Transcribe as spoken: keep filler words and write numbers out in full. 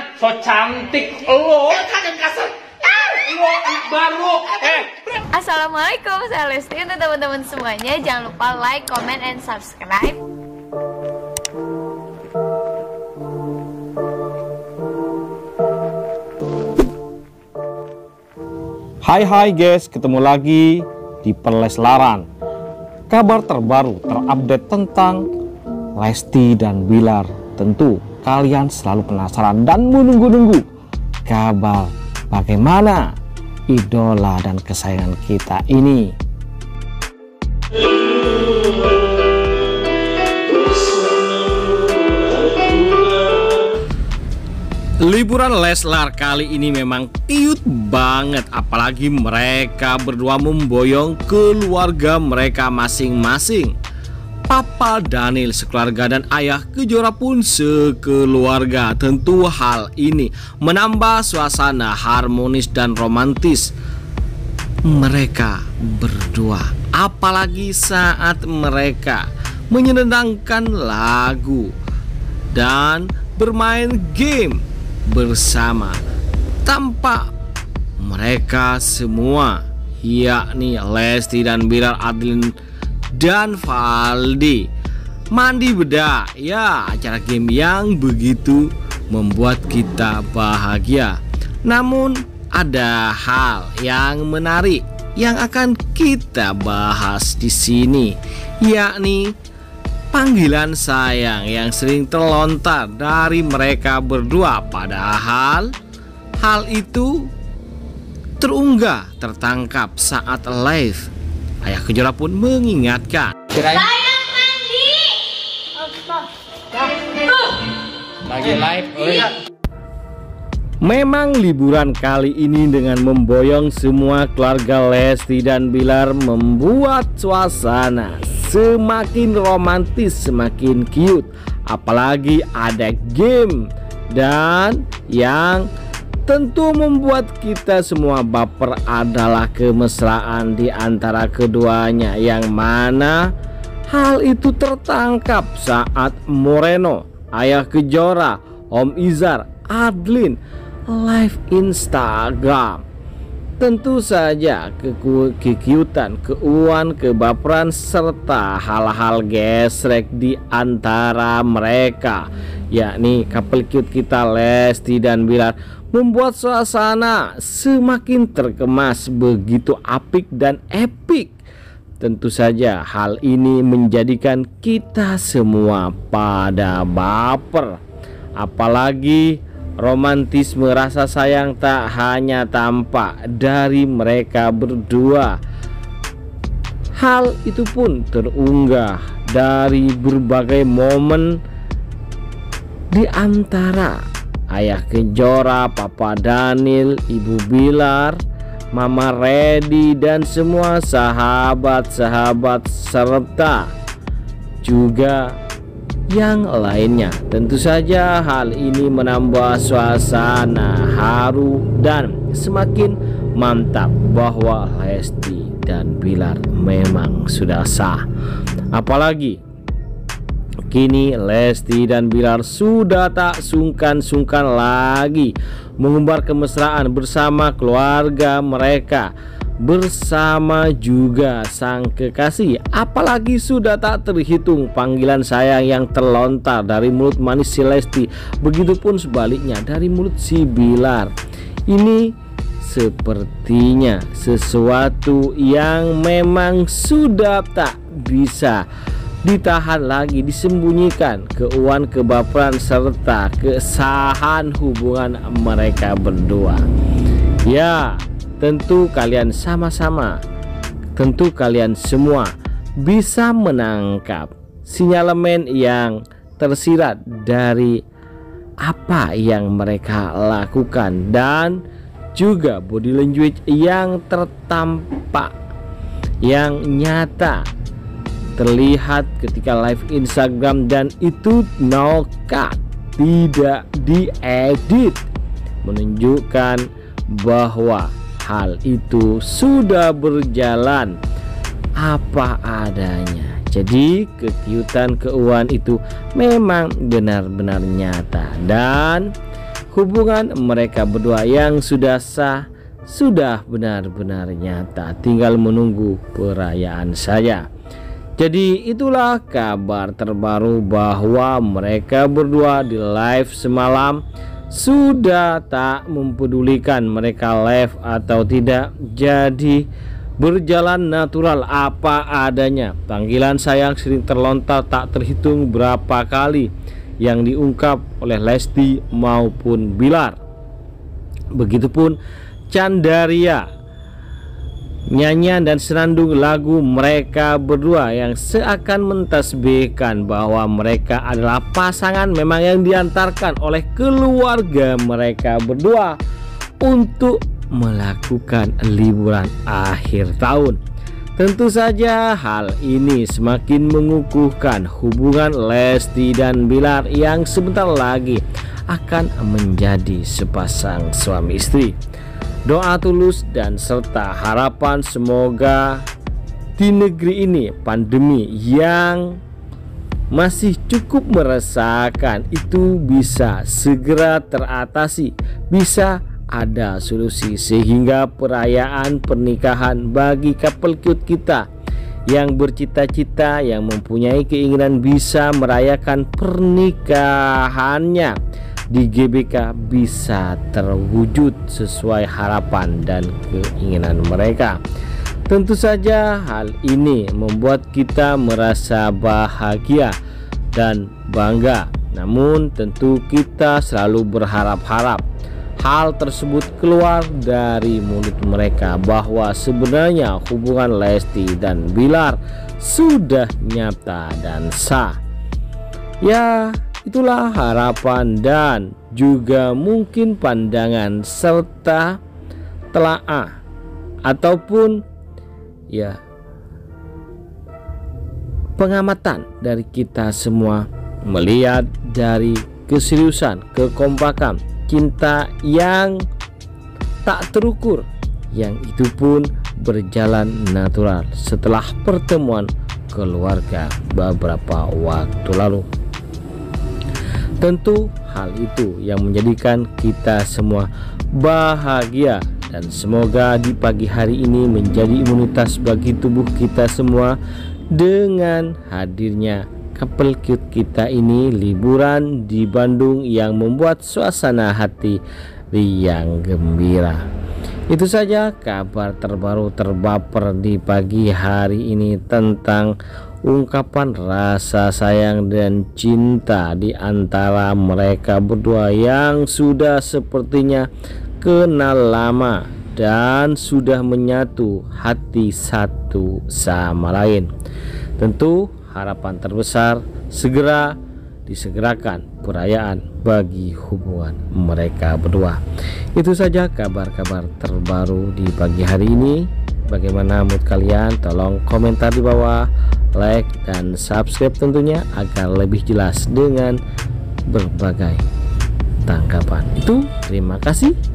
so cantik lo kan kasar. Lo anak baru. Eh. Assalamualaikum, saya Lesti. Untuk teman-teman semuanya, jangan lupa like, comment, and subscribe. Hai hai guys, ketemu lagi di Perleslaran. Kabar terbaru terupdate tentang Lesti dan Bilar. Tentu kalian selalu penasaran dan menunggu-nunggu kabar bagaimana idola dan kesayangan kita ini. Liburan Leslar kali ini memang cute banget, apalagi mereka berdua memboyong keluarga mereka masing-masing. Papa Daniel sekeluarga dan Ayah Kejora pun sekeluarga. Tentu hal ini menambah suasana harmonis dan romantis mereka berdua, apalagi saat mereka menyenandungkan lagu dan bermain game bersama. Tampak mereka semua, yakni Lesti dan Bilar, Adlin dan Valdi, mandi bedah. Ya, acara game yang begitu membuat kita bahagia. Namun ada hal yang menarik yang akan kita bahas di sini, yakni panggilan sayang yang sering terlontar dari mereka berdua. Padahal hal itu terunggah tertangkap saat live. Ayah Kejora pun mengingatkan, Sayang mandi. Lagi live. Oh, ya. memang liburan kali ini dengan memboyong semua keluarga Lesti dan Bilar membuat suasana semakin romantis, semakin cute. Apalagi ada game dan yang tentu membuat kita semua baper adalah kemesraan di antara keduanya, yang mana hal itu tertangkap saat Moreno, Ayah Kejora, Om Izar, Adlin live Instagram. Tentu saja kekiutan, keuan, kebaperan, serta hal-hal gesrek di antara mereka, yakni couple cute kita Lesti dan Bilar, membuat suasana semakin terkemas begitu apik dan epik. Tentu saja hal ini menjadikan kita semua pada baper. Apalagi romantisme rasa sayang tak hanya tampak dari mereka berdua. Hal itu pun terunggah dari berbagai momen di antara Ayah Kejora, Papa Daniel, Ibu Bilar, Mama Redi, dan semua sahabat-sahabat serta juga yang lainnya. Tentu saja hal ini menambah suasana haru dan semakin mantap bahwa Lesti dan Bilar memang sudah sah. Apalagi kini Lesti dan Bilar sudah tak sungkan-sungkan lagi mengumbar kemesraan bersama keluarga mereka, bersama juga sang kekasih. Apalagi sudah tak terhitung panggilan sayang yang terlontar dari mulut manis si Lesti, begitupun sebaliknya dari mulut si Bilar. Ini sepertinya sesuatu yang memang sudah tak bisa ditahan lagi, disembunyikan keuan, kebaperan, serta kesahan hubungan mereka berdua. Ya, tentu kalian sama-sama, tentu kalian semua bisa menangkap sinyalemen yang tersirat dari apa yang mereka lakukan dan juga body language yang tertampak, yang nyata terlihat ketika live Instagram, dan itu no cut, tidak diedit, menunjukkan bahwa hal itu sudah berjalan apa adanya. Jadi kekiutan, keuan itu memang benar-benar nyata, dan hubungan mereka berdua yang sudah sah, sudah benar-benar nyata, tinggal menunggu perayaan saja. Jadi itulah kabar terbaru bahwa mereka berdua di live semalam sudah tak mempedulikan mereka live atau tidak, jadi berjalan natural apa adanya. Panggilan sayang sering terlontar tak terhitung berapa kali yang diungkap oleh Lesti maupun Bilar. Begitupun Candaria, nyanyian dan senandung lagu mereka berdua yang seakan mentasbihkan bahwa mereka adalah pasangan memang yang diantarkan oleh keluarga mereka berdua untuk melakukan liburan akhir tahun. Tentu saja hal ini semakin mengukuhkan hubungan Lesti dan Bilar yang sebentar lagi akan menjadi sepasang suami istri. Doa tulus dan serta harapan semoga di negeri ini pandemi yang masih cukup meresahkan itu bisa segera teratasi, bisa ada solusi sehingga perayaan pernikahan bagi couple cute kita yang bercita-cita, yang mempunyai keinginan bisa merayakan pernikahannya di G B K bisa terwujud sesuai harapan dan keinginan mereka. Tentu saja hal ini membuat kita merasa bahagia dan bangga. Namun tentu kita selalu berharap-harap hal tersebut keluar dari mulut mereka bahwa sebenarnya hubungan Lesti dan Bilar sudah nyata dan sah. Ya, itulah harapan dan juga mungkin pandangan serta telaah ataupun ya pengamatan dari kita semua melihat dari keseriusan, kekompakan, cinta yang tak terukur, yang itu pun berjalan natural setelah pertemuan keluarga beberapa waktu lalu. Tentu hal itu yang menjadikan kita semua bahagia, dan semoga di pagi hari ini menjadi imunitas bagi tubuh kita semua dengan hadirnya couple cute kita ini liburan di Bandung yang membuat suasana hati riang gembira. Itu saja kabar terbaru terbaper di pagi hari ini tentang ungkapan rasa sayang dan cinta di antara mereka berdua yang sudah sepertinya kenal lama dan sudah menyatu hati satu sama lain. Tentu harapan terbesar segera disegerakan perayaan bagi hubungan mereka berdua. Itu saja kabar-kabar terbaru di pagi hari ini. Bagaimana mood kalian? Tolong komentar di bawah, like dan subscribe tentunya agar lebih jelas dengan berbagai tanggapan. Itu terima kasih.